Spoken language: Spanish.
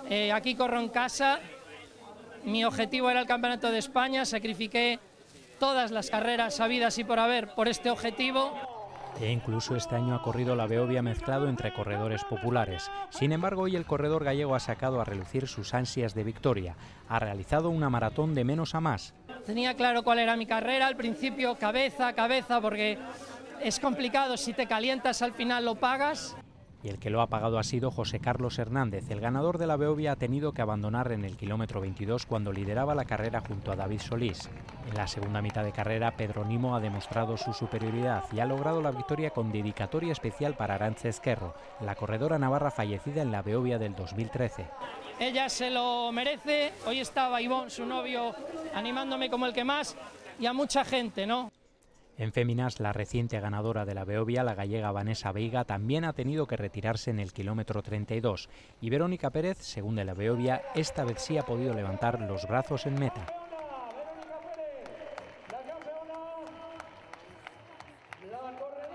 Aquí corro en casa, mi objetivo era el Campeonato de España, sacrifiqué todas las carreras habidas y por haber por este objetivo. E incluso este año ha corrido la Beovia mezclado entre corredores populares. Sin embargo, hoy el corredor gallego ha sacado a relucir sus ansias de victoria. Ha realizado una maratón de menos a más. Tenía claro cuál era mi carrera, al principio cabeza, porque es complicado, si te calientas al final lo pagas. Y el que lo ha pagado ha sido José Carlos Hernández. El ganador de la Beovia ha tenido que abandonar en el kilómetro 22 cuando lideraba la carrera junto a David Solís. En la segunda mitad de carrera, Pedro Nimo ha demostrado su superioridad y ha logrado la victoria con dedicatoria especial para Arantxa Ezquerro, la corredora navarra fallecida en la Beovia del 2013. Ella se lo merece. Hoy estaba Ivón, su novio, animándome como el que más, y a mucha gente, ¿no? En féminas, la reciente ganadora de la Beovia, la gallega Vanessa Veiga, también ha tenido que retirarse en el kilómetro 32. Y Verónica Pérez, segunda de la Beovia, esta vez sí ha podido levantar los brazos en meta. La corredora